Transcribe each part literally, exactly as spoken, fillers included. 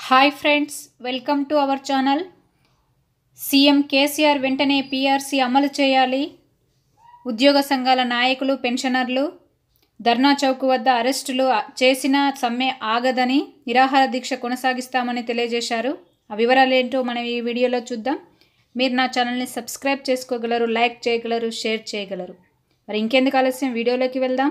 Hi friends, welcome to our channel. CM KCR వెంటనే PRC అమలు చేయాలి. ఉద్యోగ సంఘాల నాయకులు, పెన్షనర్లు ధర్నా చౌక్ వద్ద అరెస్టులు చేసిన సమ్మె ఆగదని నిరాహార దీక్ష కొనసాగిస్తామని తెలియజేశారు. ఆ వివరాలు ఏంటో మనం ఈ వీడియోలో చూద్దాం. మీరు నా ఛానల్ని సబ్స్క్రైబ్ చేసుకోగలరు, లైక్ చేయగలరు, షేర్ చేయగలరు. మరి ఇంకెందుకు ఆలస్యం, వీడియోలోకి వెళ్దాం.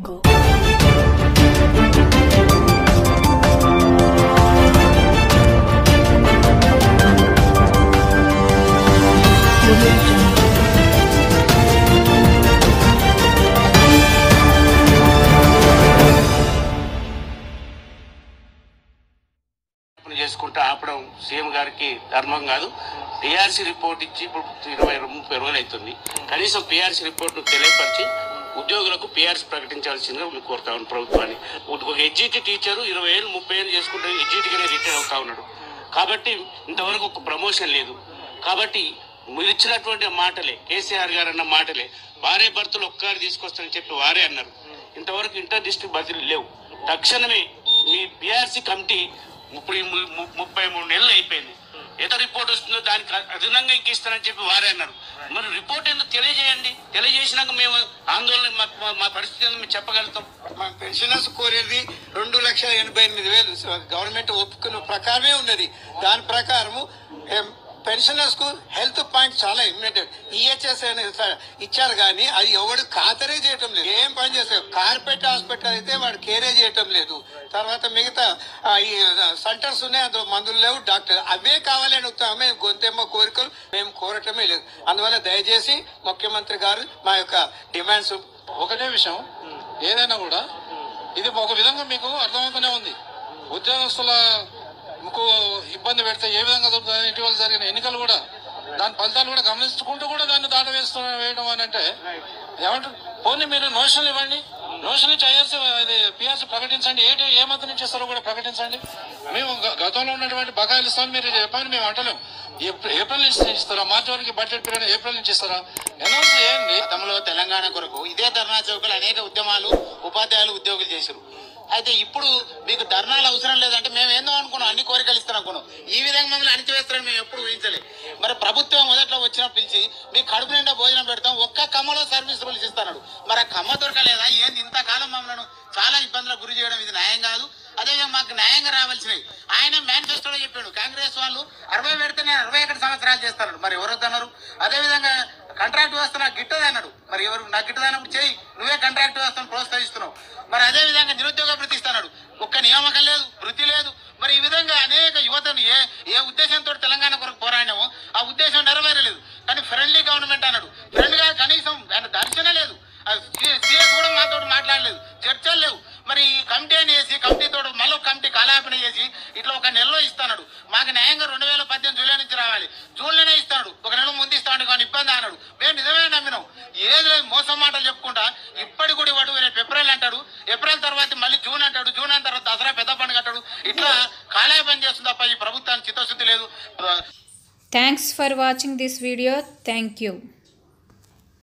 చేసుకుంటూ ఆపడం సీఎం గారికి ధర్మం కాదు. పిఆర్సీ రిపోర్ట్ ఇచ్చి ఇప్పుడు ఇరవై ముప్పై రోజులు అవుతుంది. కనీసం పిఆర్సీ రిపోర్ట్ను తెలియపరిచి ఉద్యోగులకు పిఆర్సీ ప్రకటించాల్సిందిగా మేము కోరుతా ఉన్నాం ప్రభుత్వాన్ని. ఒక హెచ్జిటి టీచరు ఇరవై ఏళ్ళు ముప్పై ఏళ్ళు చేసుకుంటే హెచ్జిటిగానే రిటైర్ అవుతా ఉన్నాడు. కాబట్టి ఇంతవరకు ఒక ప్రమోషన్ లేదు. కాబట్టి మీరు ఇచ్చినటువంటి మాటలే, కేసీఆర్ గారు అన్న మాటలే, భార్య భర్తలు ఒక్కసారి తీసుకొస్తారని చెప్పి వారే అన్నారు. ఇంతవరకు ఇంటర్ డిస్ట్రిక్ట్ బదిలీ లేవు. తక్షణమే మీ పిఆర్సీ కమిటీ ఇప్పుడు ముప్పై మూడు నెలలు అయిపోయింది. ఎంత రిపోర్ట్ వస్తుందో దానికి అదనంగా ఇంకిస్తానని చెప్పి వారే అన్నారు. మరి రిపోర్ట్ ఎందుకు తెలియజేయండి. తెలియజేసినాక మేము ఆందోళన మా పరిస్థితి ఎందుకు మేము చెప్పగలుగుతాం. మా పెన్షనర్స్ కోరేది రెండు లక్షల ఎనభై ఎనిమిది వేలు గవర్నమెంట్ ఒప్పుకున్న ప్రకారమే ఉన్నది. దాని ప్రకారము పెన్షనర్స్ కు హెల్త్ పాయింట్ చాలా ఇంపార్టెంట్. ఈహెచ్ఎస్ ఇచ్చారు కానీ అది ఎవడు ఖాతరే చేయటం లేదు. ఏం పని చేస్తారు? కార్పొరేట్ హాస్పిటల్ అయితే వాడు కేరే చేయటం లేదు. తర్వాత మిగతా ఈ సెంటర్స్ ఉన్నాయి, అందులో మందులు లేవు, డాక్టర్ అవే కావాలని అడుగుతాం. మేము గొంతెమ్మ కోరికలు మేము కోరటమే లేదు. అందువల్ల దయచేసి ముఖ్యమంత్రి గారు మా యొక్క డిమాండ్స్. ఒకటే విషయం, ఏదైనా కూడా ఇది ఒక విధంగా మీకు అర్థమవుతూనే ఉంది. ఉద్యోగస్తుల మీకు ఇబ్బంది పెడితే ఏ విధంగా జరుగుతుంది. ఇటీవల జరిగిన ఎన్నికలు కూడా దాని ఫలితాలు కూడా గమనించుకుంటూ కూడా దాన్ని దాట వేస్తూ వేయడం అని అంటే ఏమంటారు? పోనీ మీరు నోషన్లు ఇవ్వండి, నోషన్ నుంచి ఐఆర్సీ అది పిఆర్సీ ప్రకటించండి. ఏ ఏ మధ్య నుంచి ఇస్తారో కూడా ప్రకటించండి. మేము గతంలో ఉన్నటువంటి బకాయిలు ఇస్తామని మీరు చెప్పండి, మేము అంటలేము. ఏప్రిల్ నుంచి ఇస్తారా? మార్చి వరకు బడ్జెట్ పీరియడ్ ఏప్రిల్ నుంచి ఇస్తారా? అనౌన్స్ చేయండి. గతంలో తెలంగాణ కొరకు ఇదే ధర్నా చౌకలు అనేక ఉద్యమాలు ఉపాధ్యాయులు ఉద్యోగులు చేశారు. అయితే ఇప్పుడు మీకు ధర్నాలు అవసరం లేదంటే మేము ఏందో అనుకున్నాం, అన్ని కోరికలు ఇస్తాను అనుకున్నాం. ఈ విధంగా మమ్మల్ని అణిచివేస్తారని మేము ఎప్పుడు ఊహించలేదు. మరి ప్రభుత్వం మొదట్లో వచ్చిన పిలిచి మీకు కడుపు నిండా భోజనం పెడతాం, ఒక్క కమ్మలో సర్వీస్ రూల్స్ ఇస్తాడు. మరి ఆ కమ్మ దొరకలేదా? ఏంది ఇంతకాలం మమ్మల్ని చాలా ఇబ్బందులకు గురి చేయడం ఇది న్యాయం కాదు. అదేవిధంగా మాకు న్యాయంగా రావాల్సినవి ఆయన మేనిఫెస్టోలో చెప్పాడు. కాంగ్రెస్ వాళ్ళు అరవై పెడితే నేను అరవై ఒకటి సంవత్సరాలు చేస్తాను. మరి ఎవరు వద్దన్నారు? అదేవిధంగా కాంట్రాక్ట్ వ్యవస్థ నాకు గిట్టదు అన్నాడు. మరి ఎవరు నాకు గిట్టదన్నప్పుడు చేయి, నువ్వే కాంట్రాక్ట్ వ్యవస్థను ప్రోత్సహిస్తున్నావు. మరి అదేవిధంగా నిరుద్యోగ వృత్తి ఇస్తున్నాడు. ఒక్క నియామకం లేదు, వృత్తి లేదు. మరి ఈ విధంగా అనేక యువతను ఏ ఏ ఉద్దేశంతో తెలంగాణ కొరకు పోరాడినామో ఆ ఉద్దేశం నెరవేరలేదు. కానీ ఫ్రెండ్లీ గవర్నమెంట్ అన్నాడు. ఫ్రెండ్గా కనీసం దర్శనం లేదు. సీఎస్ కూడా మాతో మాట్లాడలేదు, చర్చలు లేవు. మరి కమిటీ అని వేసి కమిటీతో మళ్ళీ కమిటీ కాలాపన చేసి ఇట్లా ఒక నెలలో ఇస్తాడు. మాకు న్యాయంగా రెండు వేల పద్దెనిమిది జూలై నుంచి రావాలి, జూన్లోనే ఇస్తాడు. ఒక నెల ముందు ఇస్తాడు కానీ ఇబ్బంది అన్నాడు. మేము నిజమే నమ్మినాం. ఏది లేదు, మోసం మాటలు చెప్పుకుంటా ఇప్పటి కూడా వాడు రేపు ఏప్రిల్ అంటాడు, ఏప్రిల్ తర్వాత మళ్ళీ జూన్ అంటాడు, జూన్ అయిన తర్వాత దసరా పెద్ద పండుగ అంటాడు. ఇట్లా కాలాపన చేస్తుంది తప్ప ఈ ప్రభుత్వానికి చిత్తశుద్ధి లేదు. Thanks for watching this video. Thank you.